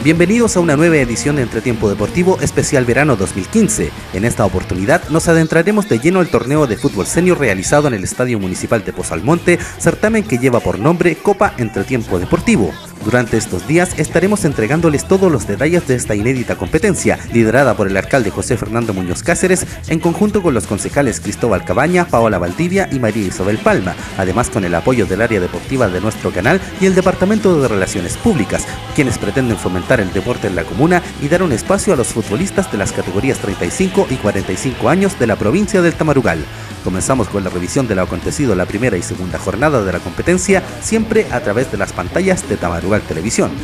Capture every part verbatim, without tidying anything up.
Bienvenidos a una nueva edición de Entretiempo Deportivo Especial Verano dos mil quince. En esta oportunidad nos adentraremos de lleno al torneo de fútbol senior realizado en el Estadio Municipal de Pozo Almonte, certamen que lleva por nombre Copa Entretiempo Deportivo. Durante estos días estaremos entregándoles todos los detalles de esta inédita competencia, liderada por el alcalde José Fernando Muñoz Cáceres, en conjunto con los concejales Cristóbal Cabaña, Paola Valdivia y María Isabel Palma, además con el apoyo del área deportiva de nuestro canal y el Departamento de Relaciones Públicas, quienes pretenden fomentar el deporte en la comuna y dar un espacio a los futbolistas de las categorías treinta y cinco y cuarenta y cinco años de la provincia del Tamarugal. Comenzamos con la revisión de lo acontecido en la primera y segunda jornada de la competencia, siempre a través de las pantallas de Tamarugal Televisión.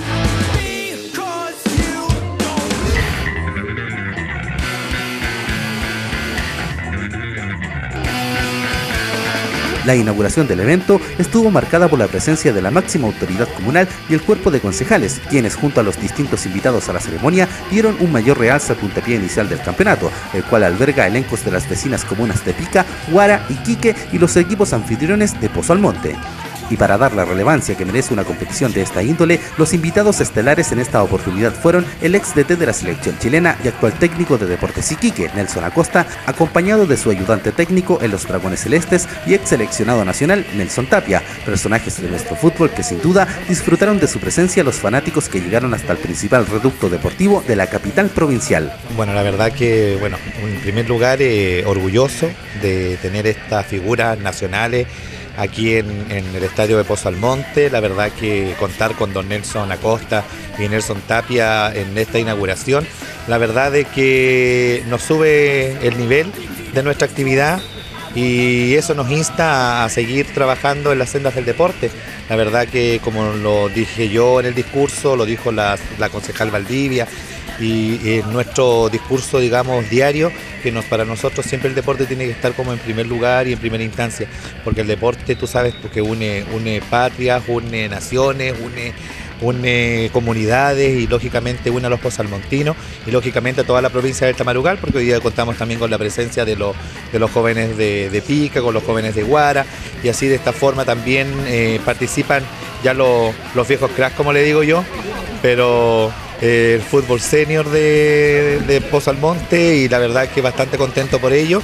La inauguración del evento estuvo marcada por la presencia de la máxima autoridad comunal y el cuerpo de concejales, quienes junto a los distintos invitados a la ceremonia dieron un mayor realce al puntapié inicial del campeonato, el cual alberga elencos de las vecinas comunas de Pica, Huara, Iquique y los equipos anfitriones de Pozo Almonte. Y para dar la relevancia que merece una competición de esta índole, los invitados estelares en esta oportunidad fueron el ex D T de la selección chilena y actual técnico de Deportes Iquique, Nelson Acosta, acompañado de su ayudante técnico en los Dragones Celestes y ex seleccionado nacional, Nelson Tapia, personajes de nuestro fútbol que sin duda disfrutaron de su presencia los fanáticos que llegaron hasta el principal reducto deportivo de la capital provincial. Bueno, la verdad que, bueno, en primer lugar, eh, orgulloso de tener estas figuras nacionales aquí en, en el estadio de Pozo Almonte. La verdad que contar con don Nelson Acosta y Nelson Tapia en esta inauguración, la verdad es que nos sube el nivel de nuestra actividad y eso nos insta a seguir trabajando en las sendas del deporte. La verdad que, como lo dije yo en el discurso, lo dijo la, la concejal Valdivia, y en nuestro discurso, digamos, diario, que nos, para nosotros siempre el deporte tiene que estar como en primer lugar y en primera instancia, porque el deporte, tú sabes, porque une, une patrias, une naciones, une, une comunidades y lógicamente une a los pozalmontinos y lógicamente a toda la provincia del Tamarugal, porque hoy día contamos también con la presencia de, los, de los jóvenes de, de Pica, con los jóvenes de Huara, y así de esta forma también eh, participan ya los, los viejos cracks, como le digo yo, pero eh, el fútbol senior de, de Pozo Almonte, y la verdad que bastante contento por ello,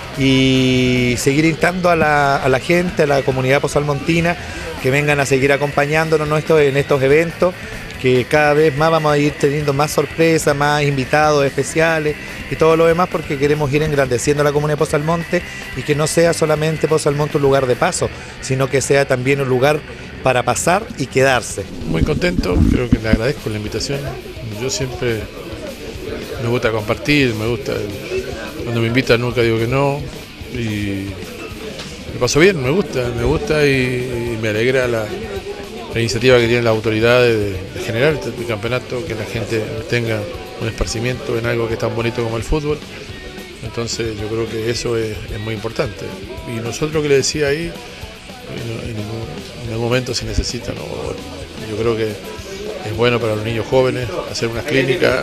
y seguir instando a la, a la gente, a la comunidad pozalmontina, que vengan a seguir acompañándonos en estos, en estos eventos, que cada vez más vamos a ir teniendo más sorpresas, más invitados especiales y todo lo demás, porque queremos ir engrandeciendo la comunidad de Pozo Almonte y que no sea solamente Pozo Almonte un lugar de paso, sino que sea también un lugar para pasar y quedarse. Muy contento, creo que le agradezco la invitación. Yo siempre me gusta compartir, me gusta, cuando me invitan nunca digo que no, y me paso bien, me gusta, me gusta y, y me alegra la, la iniciativa que tienen las autoridades de, de generar este campeonato, que la gente tenga un esparcimiento en algo que es tan bonito como el fútbol. Entonces yo creo que eso es, es muy importante. Y nosotros, que le decía ahí, en, en, en algún momento se necesitan, ¿no? Yo creo que es bueno para los niños jóvenes hacer unas clínicas.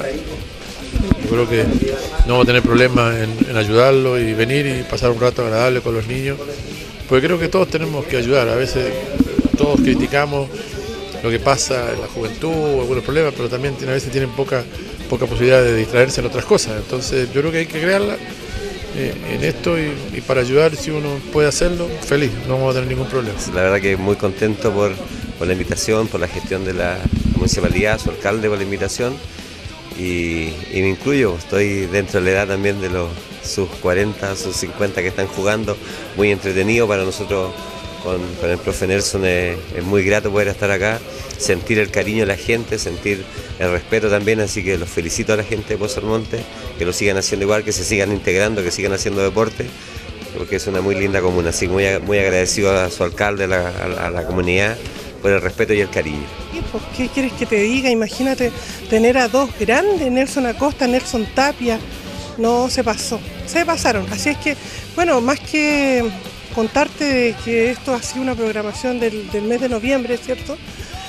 Yo creo que no vamos a tener problemas en, en ayudarlos y venir y pasar un rato agradable con los niños, porque creo que todos tenemos que ayudar. A veces todos criticamos lo que pasa en la juventud o algunos problemas, pero también a veces tienen poca, poca posibilidad de distraerse en otras cosas. Entonces yo creo que hay que crearla eh, en esto y, y para ayudar, si uno puede hacerlo, feliz, no vamos a tener ningún problema. La verdad que muy contento por, por la invitación, por la gestión de la municipalidad, su alcalde por la invitación. Y, y me incluyo, estoy dentro de la edad también de los sus cuarenta, sus cincuenta que están jugando, muy entretenido para nosotros. Con, con el profe Nelson es, es muy grato poder estar acá, sentir el cariño de la gente, sentir el respeto también, así que los felicito a la gente de Pozo Almonte, que lo sigan haciendo igual, que se sigan integrando, que sigan haciendo deporte, porque es una muy linda comuna, así que muy, muy agradecido a su alcalde, a la, a la, a la comunidad, por el respeto y el cariño. ¿Qué quieres que te diga? Imagínate tener a dos grandes, Nelson Acosta, Nelson Tapia, no, se pasó, se pasaron, así es que, bueno, más que contarte de que esto ha sido una programación del, del mes de noviembre, ¿cierto?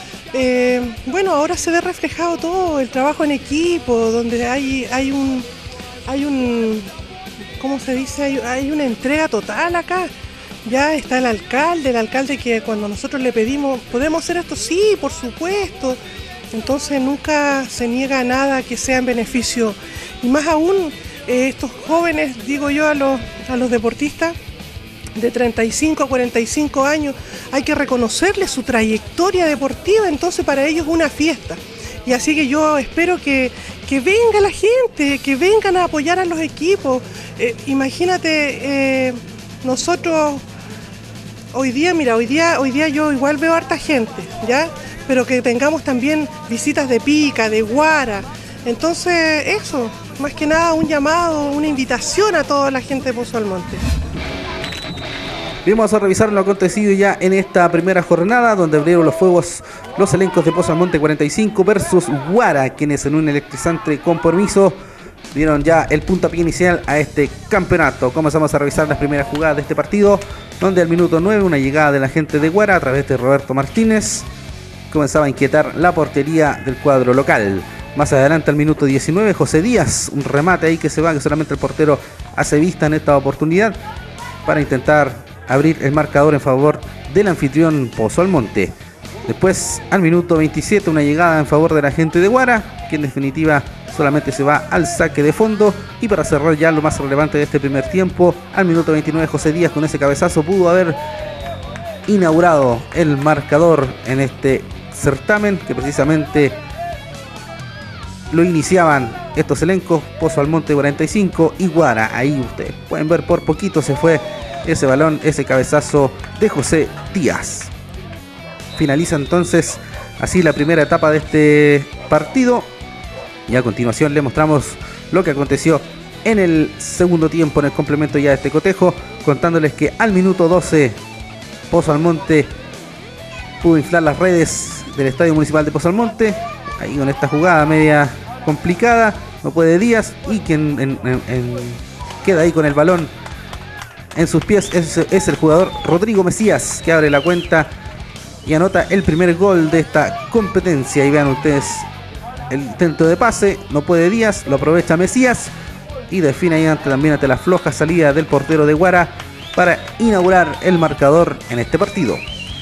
Eh, bueno, ahora se ve reflejado todo el trabajo en equipo, donde hay, hay un, hay un, ¿cómo se dice? Hay, hay una entrega total acá. Ya está el alcalde, el alcalde que cuando nosotros le pedimos, ¿podemos hacer esto? Sí, por supuesto. entonces nunca se niega a nada que sea en beneficio, y más aún eh, estos jóvenes, digo yo a los, a los deportistas de treinta y cinco a cuarenta y cinco años, hay que reconocerles su trayectoria deportiva, entonces para ellos es una fiesta. Y así que yo espero que, que venga la gente, que vengan a apoyar a los equipos. Eh, imagínate, eh, nosotros hoy día, mira, hoy día, hoy día yo igual veo harta gente, ¿ya? Pero que tengamos también visitas de Pica, de Guara. Entonces, eso, más que nada un llamado, una invitación a toda la gente de Pozo Almonte. Vamos a revisar lo acontecido ya en esta primera jornada, donde abrieron los fuegos los elencos de Pozo Almonte cuarenta y cinco versus Guara, quienes en un electrizante compromiso dieron ya el puntapié inicial a este campeonato. Comenzamos a revisar las primeras jugadas de este partido, donde al minuto nueve una llegada de la gente de Guara a través de Roberto Martínez comenzaba a inquietar la portería del cuadro local. Más adelante al minuto diecinueve, José Díaz, un remate ahí que se va, que solamente el portero hace vista en esta oportunidad para intentar abrir el marcador en favor del anfitrión Pozo Almonte. Después, al minuto veintisiete, una llegada en favor de la gente de Guara, que en definitiva solamente se va al saque de fondo. Y para cerrar ya lo más relevante de este primer tiempo, al minuto veintinueve, José Díaz con ese cabezazo pudo haber inaugurado el marcador en este certamen, que precisamente lo iniciaban estos elencos, Pozo Almonte cuarenta y cinco y Guara. Ahí ustedes pueden ver, por poquito se fue ese balón, ese cabezazo de José Díaz. Finaliza entonces así la primera etapa de este partido, y a continuación le mostramos lo que aconteció en el segundo tiempo, en el complemento ya de este cotejo, contándoles que al minuto doce Pozo Almonte pudo inflar las redes del Estadio Municipal de Pozo Almonte, ahí con esta jugada media complicada, no puede Díaz, y quien en, en, en, queda ahí con el balón en sus pies es, es el jugador Rodrigo Mesías, que abre la cuenta y anota el primer gol de esta competencia. Y vean ustedes el intento de pase, no puede Díaz, lo aprovecha Mesías y define ahí ante, también ante la floja salida del portero de Guara para inaugurar el marcador en este partido.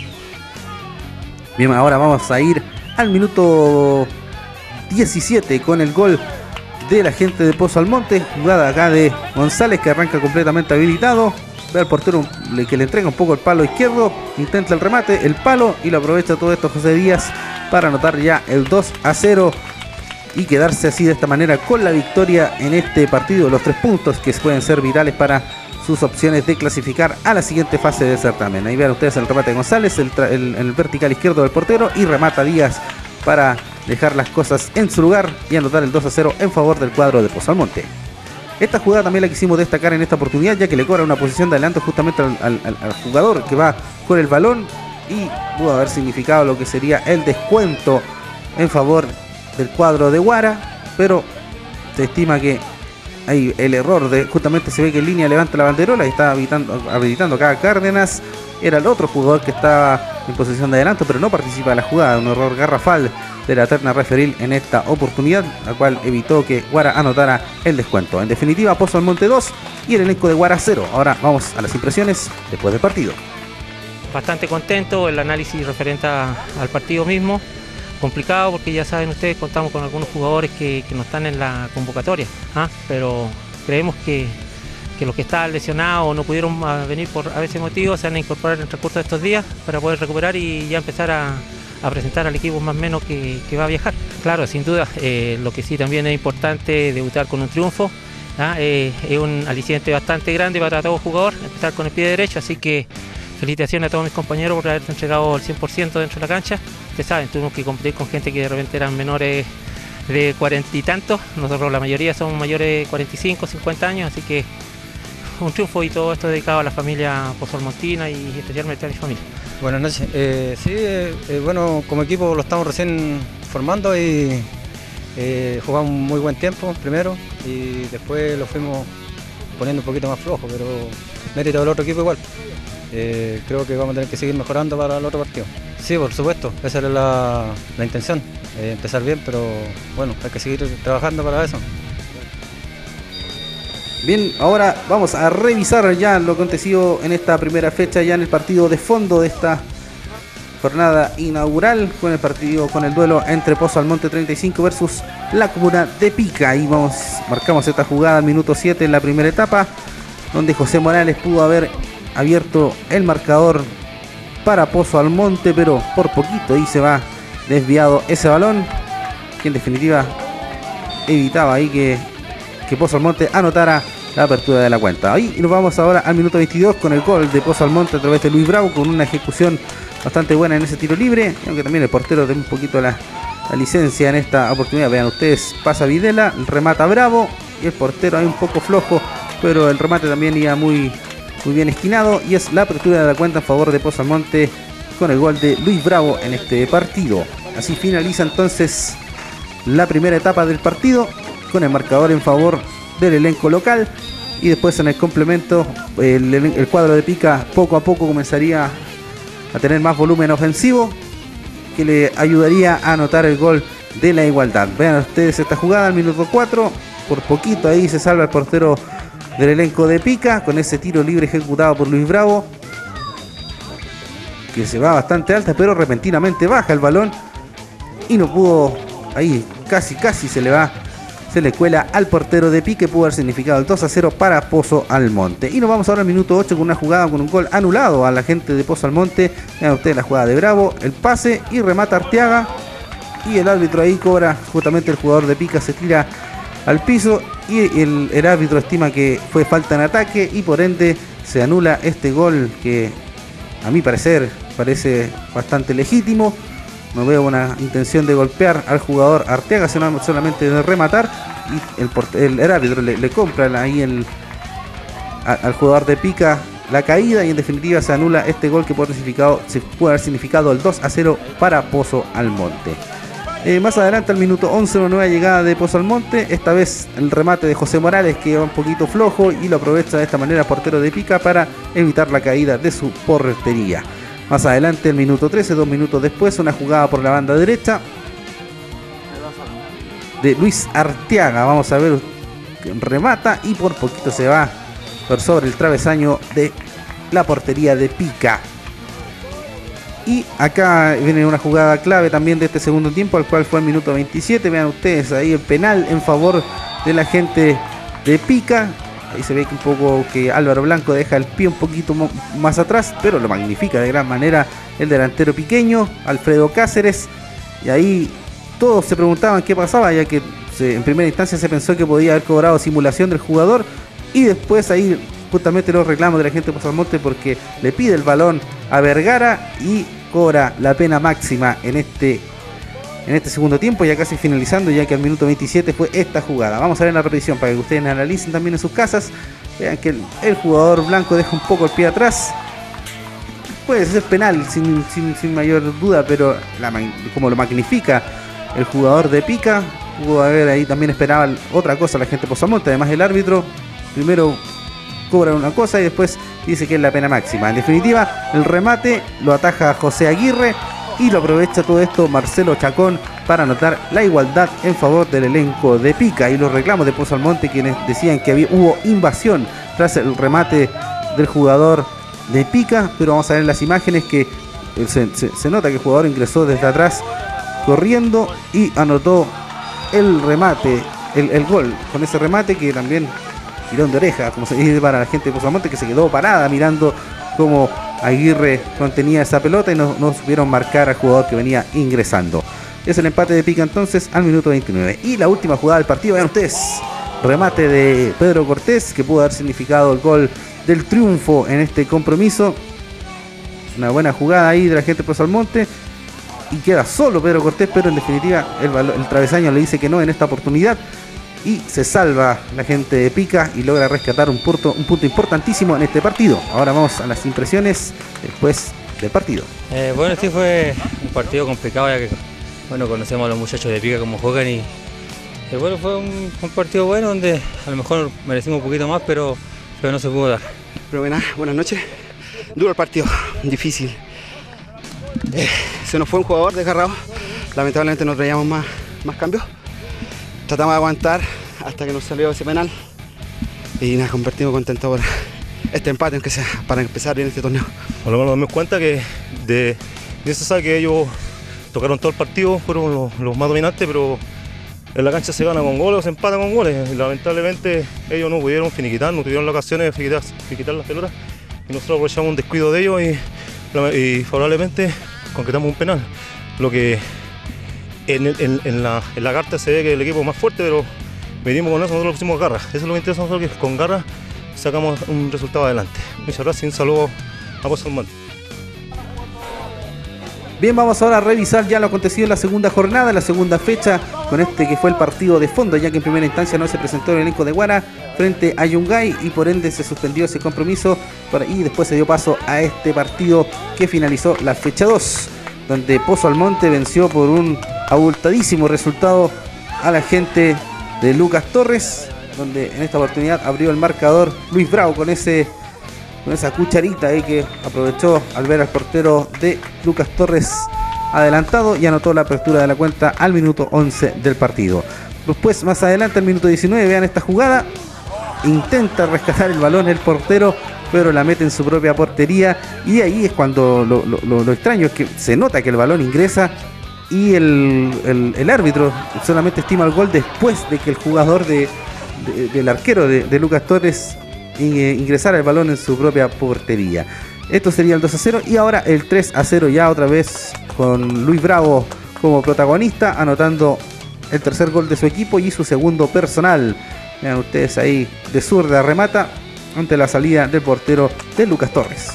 Bien, ahora vamos a ir al minuto diecisiete con el gol de la gente de Pozo Almonte, jugada acá de González, que arranca completamente habilitado, ve al portero que le entrega un poco el palo izquierdo, intenta el remate, el palo, y lo aprovecha todo esto José Díaz para anotar ya el dos a cero y quedarse así de esta manera con la victoria en este partido, los tres puntos que pueden ser vitales para sus opciones de clasificar a la siguiente fase del certamen. Ahí vean ustedes el remate de González, el, el, el vertical izquierdo del portero, y remata Díaz para dejar las cosas en su lugar y anotar el dos a cero en favor del cuadro de Pozo Almonte. Esta jugada también la quisimos destacar en esta oportunidad, ya que le cobra una posición de adelanto justamente al, al, al jugador que va con el balón, y pudo haber significado lo que sería el descuento en favor del cuadro de Guara, pero se estima que hay el error de, justamente se ve que en línea levanta la banderola y está habilitando, habilitando acá a Cárdenas. Era el otro jugador que estaba en posición de adelanto, pero no participa de la jugada, un error garrafal de la terna referil en esta oportunidad, la cual evitó que Guara anotara el descuento. En definitiva, Pozo Almonte dos y el elenco de Guara cero. Ahora vamos a las impresiones después del partido. Bastante contento, el análisis referente a, al partido mismo, complicado porque ya saben ustedes, contamos con algunos jugadores que, que no están en la convocatoria, ¿ah? Pero creemos que, que los que estaban lesionados o no pudieron venir por a veces motivos se van a incorporar en el transcurso de estos días para poder recuperar y ya empezar a, a presentar al equipo más o menos que, que va a viajar. Claro, sin duda, eh, lo que sí también es importante debutar con un triunfo, ¿ah? eh, es un aliciente bastante grande para todo jugador, empezar con el pie derecho, así que felicitaciones a todos mis compañeros por haberse entregado el cien por ciento dentro de la cancha. Ustedes saben, tuvimos que competir con gente que de repente eran menores de cuarenta y tantos, nosotros la mayoría somos mayores de cuarenta y cinco, cincuenta años, así que un triunfo, y todo esto dedicado a la familia pozalmontina y especialmente a mi familia. Buenas noches. Eh, sí, eh, eh, bueno, como equipo lo estamos recién formando y eh, jugamos un muy buen tiempo primero y después lo fuimos poniendo un poquito más flojo, pero mérito del otro equipo igual. Eh, creo que vamos a tener que seguir mejorando para el otro partido. Sí, por supuesto, esa era la, la intención, eh, empezar bien, pero bueno, hay que seguir trabajando para eso. Bien, ahora vamos a revisar ya lo acontecido en esta primera fecha, ya en el partido de fondo de esta jornada inaugural con el partido, con el duelo entre Pozo Almonte treinta y cinco versus la comuna de Pica. Y vamos, marcamos esta jugada al minuto siete en la primera etapa, donde José Morales pudo haber abierto el marcador para Pozo Almonte, pero por poquito ahí se va desviado ese balón, que en definitiva evitaba ahí que, que Pozo Almonte anotara la apertura de la cuenta. Ahí nos vamos ahora al minuto veintidós con el gol de Pozo Almonte a través de Luis Bravo, con una ejecución bastante buena en ese tiro libre, aunque también el portero tiene un poquito la, la licencia en esta oportunidad. Vean ustedes, pasa Videla, remata Bravo y el portero ahí un poco flojo, pero el remate también iba muy, muy bien esquinado, y es la apertura de la cuenta en favor de Pozo Almonte con el gol de Luis Bravo en este partido. Así finaliza entonces la primera etapa del partido con el marcador en favor del elenco local, y después en el complemento el, el cuadro de Pica poco a poco comenzaría a tener más volumen ofensivo, que le ayudaría a anotar el gol de la igualdad. Vean ustedes esta jugada al minuto cuatro, por poquito ahí se salva el portero del elenco de Pica con ese tiro libre ejecutado por Luis Bravo, que se va bastante alta, pero repentinamente baja el balón y no pudo, ahí casi casi se le va, se le cuela al portero de Pica, que pudo haber significado el dos a cero para Pozo Almonte. Y nos vamos ahora al minuto ocho con una jugada con un gol anulado a la gente de Pozo Almonte. Vean ustedes la jugada de Bravo, el pase y remata Arteaga, y el árbitro ahí cobra, justamente el jugador de Pica se tira al piso y el, el árbitro estima que fue falta en ataque, y por ende se anula este gol, que a mi parecer parece bastante legítimo. No veo una intención de golpear al jugador Arteaga, sino solamente de rematar, y el, el, el árbitro le, le compra ahí el, a, al jugador de Pica la caída, y en definitiva se anula este gol que puede, significado, se puede haber significado el dos a cero para Pozo Almonte. Eh, más adelante al minuto once, una nueva llegada de Pozo Almonte, esta vez el remate de José Morales, que va un poquito flojo y lo aprovecha de esta manera el portero de Pica para evitar la caída de su portería. Más adelante, el minuto trece, dos minutos después, una jugada por la banda derecha de Luis Arteaga. Vamos a ver, remata y por poquito se va por sobre el travesaño de la portería de Pica. Y acá viene una jugada clave también de este segundo tiempo, al cual fue el minuto veintisiete. Vean ustedes ahí el penal en favor de la gente de Pica. Ahí se ve que un poco que Álvaro Blanco deja el pie un poquito más atrás, pero lo magnifica de gran manera el delantero piqueño, Alfredo Cáceres. Y ahí todos se preguntaban qué pasaba, ya que se, en primera instancia se pensó que podía haber cobrado simulación del jugador, y después ahí justamente los reclamos de la gente de Pozo Almonte, porque le pide el balón a Vergara y cobra la pena máxima en este en este segundo tiempo, ya casi finalizando, ya que al minuto veintisiete fue esta jugada. Vamos a ver la repetición para que ustedes analicen también en sus casas. Vean que el, el jugador blanco deja un poco el pie atrás. Puede ser penal sin, sin, sin mayor duda, pero la, como lo magnifica el jugador de Pica, pudo haber ahí también esperaba otra cosa la gente de Pozo Almonte. Además, el árbitro primero cobra una cosa y después dice que es la pena máxima. En definitiva, el remate lo ataja José Aguirre, y lo aprovecha todo esto Marcelo Chacón para anotar la igualdad en favor del elenco de Pica. Y los reclamos de Pozo Almonte, quienes decían que había, hubo invasión tras el remate del jugador de Pica, pero vamos a ver las imágenes que se, se, se nota que el jugador ingresó desde atrás corriendo y anotó el remate, el, el gol con ese remate, que también tirón de oreja, como se dice para la gente de Pozo Almonte, que se quedó parada mirando cómo Aguirre contenía esa pelota y no, no supieron marcar al jugador que venía ingresando. Es el empate de Pica entonces al minuto veintinueve. Y la última jugada del partido, vean ustedes, remate de Pedro Cortés, que pudo haber significado el gol del triunfo en este compromiso. Una buena jugada ahí de la gente de Pozo Almonte, y queda solo Pedro Cortés, pero en definitiva el, el travesaño le dice que no en esta oportunidad, y se salva la gente de Pica y logra rescatar un punto, un punto importantísimo en este partido. Ahora vamos a las impresiones después del partido. Eh, bueno, sí fue un partido complicado, ya que bueno, conocemos a los muchachos de Pica cómo juegan, y eh, bueno, fue un, un partido bueno donde a lo mejor merecimos un poquito más, pero, pero no se pudo dar. Pero buenas, buenas noches. Duro el partido, difícil. Eh, se nos fue un jugador desgarrado, lamentablemente no traíamos más, más cambios. Tratamos de aguantar hasta que nos salió ese penal y nos convertimos contentos por este empate, aunque sea para empezar bien este torneo. Bueno, nos damos cuenta que de Ya se sabe que ellos tocaron todo el partido, fueron los, los más dominantes, pero en la cancha se gana con goles o se empata con goles. Y lamentablemente ellos no pudieron finiquitar, no tuvieron las ocasiones de finiquitar, finiquitar las pelotas. Y nosotros aprovechamos un descuido de ellos y, y favorablemente concretamos un penal. Lo que en, en, en, la, en la carta se ve que el equipo es más fuerte, pero venimos con eso, nosotros lo pusimos garra. Eso es lo que interesa a nosotros, que con garra sacamos un resultado adelante. Muchas gracias y un saludo a Pozo Almonte. Bien, vamos ahora a revisar ya lo acontecido en la segunda jornada, la segunda fecha, con este que fue el partido de fondo, ya que en primera instancia no se presentó el elenco de Guara frente a Yungay y por ende se suspendió ese compromiso para, y después se dio paso a este partido que finalizó la fecha dos, donde Pozo Almonte venció por un abultadísimo resultado a la gente de Lucas Torres, donde en esta oportunidad abrió el marcador Luis Bravo con ese con esa cucharita ahí que aprovechó al ver al portero de Lucas Torres adelantado y anotó la apertura de la cuenta al minuto once del partido. Después, más adelante, al minuto diecinueve, vean esta jugada, intenta rescatar el balón el portero, pero la mete en su propia portería, y ahí es cuando lo, lo, lo extraño es que se nota que el balón ingresa y el, el, el árbitro solamente estima el gol después de que el jugador de, de, del arquero de, de Lucas Torres ingresar el balón en su propia portería. Esto sería el dos a cero y ahora el tres a cero ya otra vez con Luis Bravo como protagonista, anotando el tercer gol de su equipo y su segundo personal. Vean ustedes ahí, de zurda remata ante la salida del portero de Lucas Torres.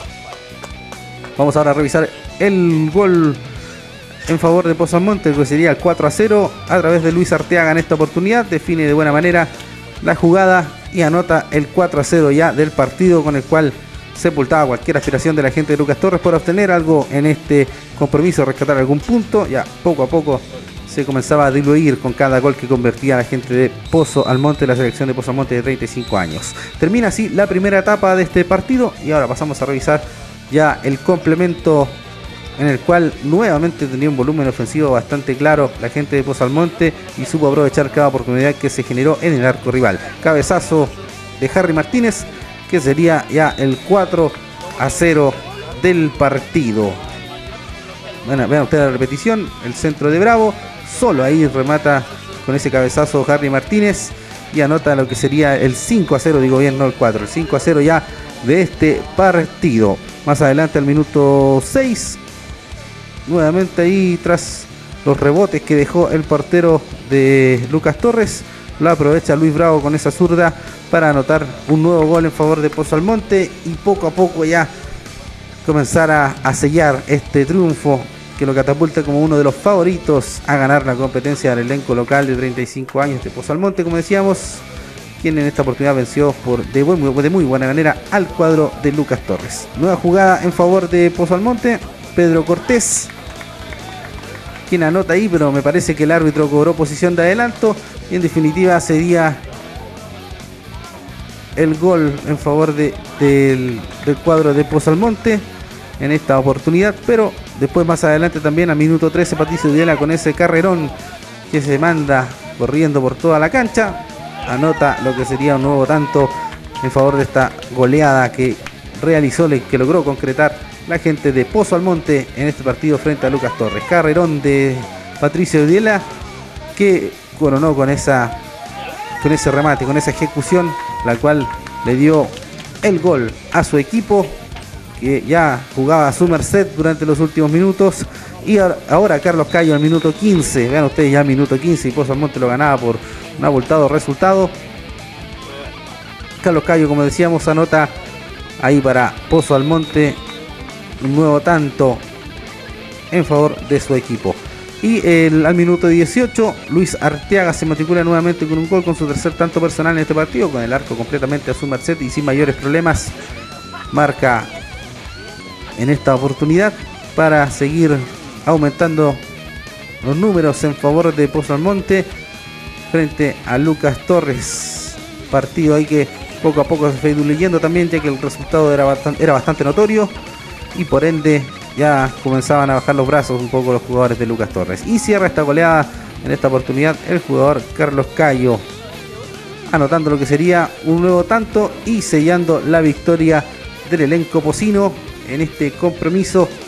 Vamos ahora a revisar el gol en favor de Pozo Almonte, que sería el cuatro a cero a través de Luis Arteaga en esta oportunidad. Define de buena manera la jugada y anota el cuatro a cero ya del partido, con el cual sepultaba cualquier aspiración de la gente de Lucas Torres por obtener algo en este compromiso, rescatar algún punto. Ya poco a poco se comenzaba a diluir con cada gol que convertía la gente de Pozo Almonte, la selección de Pozo Almonte de treinta y cinco años. Termina así la primera etapa de este partido y ahora pasamos a revisar ya el complemento, en el cual nuevamente tenía un volumen ofensivo bastante claro la gente de Pozo Almonte y supo aprovechar cada oportunidad que se generó en el arco rival. Cabezazo de Harry Martínez, que sería ya el cuatro a cero del partido. Bueno, vean ustedes la repetición, el centro de Bravo, solo ahí remata con ese cabezazo Harry Martínez y anota lo que sería el cinco a cero, digo bien, no el cuatro, el cinco a cero ya de este partido. Más adelante al minuto seis, nuevamente ahí tras los rebotes que dejó el portero de Lucas Torres, lo aprovecha Luis Bravo con esa zurda para anotar un nuevo gol en favor de Pozo Almonte y poco a poco ya comenzar a, a sellar este triunfo que lo catapulta como uno de los favoritos a ganar la competencia del elenco local de treinta y cinco años de Pozo Almonte, como decíamos, quien en esta oportunidad venció por de, buen, de muy buena manera al cuadro de Lucas Torres. Nueva jugada en favor de Pozo Almonte, Pedro Cortés, quien anota ahí, pero me parece que el árbitro cobró posición de adelanto y en definitiva sería el gol en favor de, del, del cuadro de Pozo Almonte en esta oportunidad, pero después más adelante también a minuto trece Patricio Diela con ese carrerón que se manda corriendo por toda la cancha, anota lo que sería un nuevo tanto en favor de esta goleada que realizó, que logró concretar la gente de Pozo Almonte en este partido frente a Lucas Torres. Carrerón de Patricio Diela que coronó con esa con ese remate, con esa ejecución, la cual le dio el gol a su equipo, que ya jugaba a su merced durante los últimos minutos. Y ahora Carlos Cayo al minuto quince, vean ustedes, ya minuto quince y Pozo Almonte lo ganaba por un abultado resultado. Carlos Cayo, como decíamos, anota ahí para Pozo Almonte un nuevo tanto en favor de su equipo. Y el, al minuto dieciocho, Luis Arteaga se matricula nuevamente con un gol, con su tercer tanto personal en este partido, con el arco completamente a su merced y sin mayores problemas. Marca en esta oportunidad para seguir aumentando los números en favor de Pozo Almonte frente a Lucas Torres. Partido ahí que poco a poco se fue diluyendo también, ya que el resultado era bastante, era bastante notorio y por ende ya comenzaban a bajar los brazos un poco los jugadores de Lucas Torres. Y cierra esta goleada en esta oportunidad el jugador Carlos Cayo, anotando lo que sería un nuevo tanto y sellando la victoria del elenco pocino en este compromiso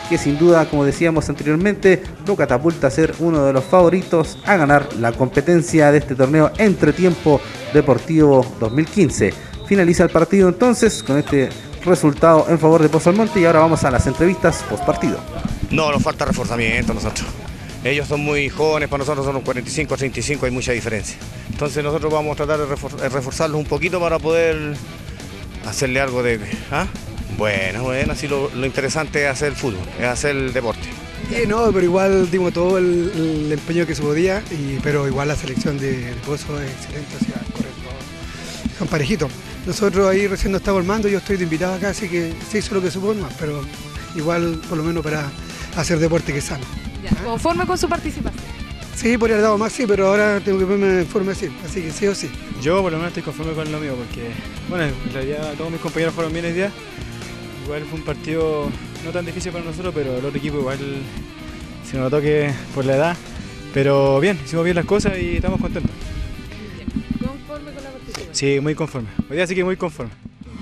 que sin duda, como decíamos anteriormente, lo catapulta a ser uno de los favoritos a ganar la competencia de este torneo Entretiempo Deportivo dos mil quince. Finaliza el partido entonces con este resultado en favor de Pozo Almonte y ahora vamos a las entrevistas post partido. No, nos falta reforzamiento a nosotros. Ellos son muy jóvenes, para nosotros son los cuarenta y cinco a treinta y cinco, hay mucha diferencia. Entonces nosotros vamos a tratar de, refor de reforzarlos un poquito para poder hacerle algo de... ¿ah? Bueno, bueno, así lo, lo interesante es hacer el fútbol, es hacer el deporte. Eh, no, pero igual dimos todo el, el empeño que se podía, y, pero igual la selección de, de Pozo es excelente, o sea, correcto, con parejito. Nosotros ahí recién nos estamos armando, yo estoy de invitado acá, así que se hizo lo que supo más, pero igual por lo menos para hacer deporte que es sano. Ya, ¿conforme con su participación? Sí, podría haber dado más, sí, pero ahora tengo que ponerme en forma así, así que sí o sí. Yo por lo menos estoy conforme con lo mío, porque bueno, en realidad todos mis compañeros fueron bien el día. Igual fue un partido no tan difícil para nosotros, pero el otro equipo igual se nos notó que por la edad. Pero bien, hicimos bien las cosas y estamos contentos. ¿Conforme con la participación? Sí, muy conforme. Hoy día sí que muy conforme.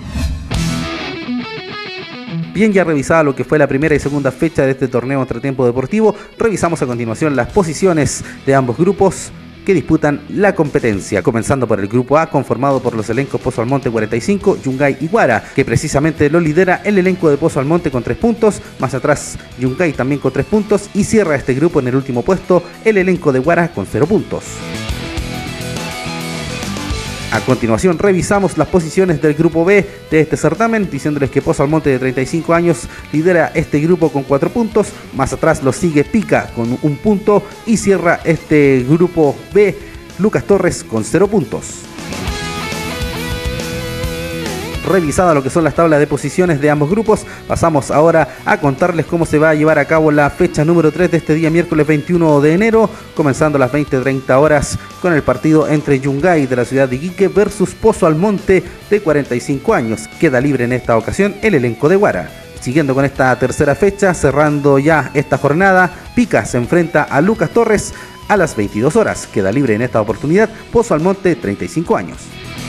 Bien, ya revisada lo que fue la primera y segunda fecha de este torneo Entretiempo Deportivo, revisamos a continuación las posiciones de ambos grupos que disputan la competencia, comenzando por el grupo A, conformado por los elencos Pozo Almonte cuarenta y cinco, Yungay y Guara, que precisamente lo lidera el elenco de Pozo Almonte con tres puntos, más atrás Yungay también con tres puntos, y cierra este grupo en el último puesto el elenco de Guara con cero puntos. A continuación revisamos las posiciones del grupo B de este certamen, diciéndoles que Pozo Almonte de treinta y cinco años lidera este grupo con cuatro puntos, más atrás lo sigue Pica con un punto y cierra este grupo B Lucas Torres con cero puntos. Revisada lo que son las tablas de posiciones de ambos grupos, pasamos ahora a contarles cómo se va a llevar a cabo la fecha número tres de este día miércoles veintiuno de enero, comenzando a las veinte treinta horas con el partido entre Yungay de la ciudad de Iquique versus Pozo Almonte de cuarenta y cinco años. Queda libre en esta ocasión el elenco de Guara. Siguiendo con esta tercera fecha, cerrando ya esta jornada, Pica se enfrenta a Lucas Torres a las veintidós horas. Queda libre en esta oportunidad Pozo Almonte, treinta y cinco años.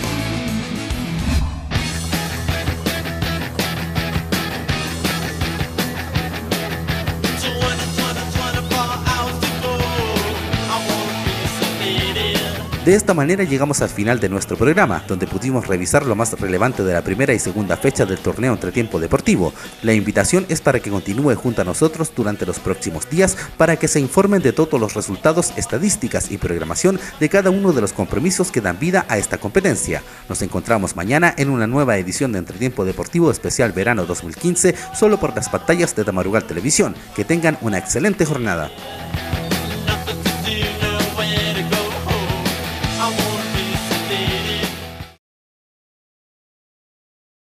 De esta manera llegamos al final de nuestro programa, donde pudimos revisar lo más relevante de la primera y segunda fecha del torneo Entretiempo Deportivo. La invitación es para que continúe junto a nosotros durante los próximos días para que se informen de todos los resultados, estadísticas y programación de cada uno de los compromisos que dan vida a esta competencia. Nos encontramos mañana en una nueva edición de Entretiempo Deportivo Especial Verano dos mil quince, solo por las pantallas de Tamarugal Televisión. Que tengan una excelente jornada.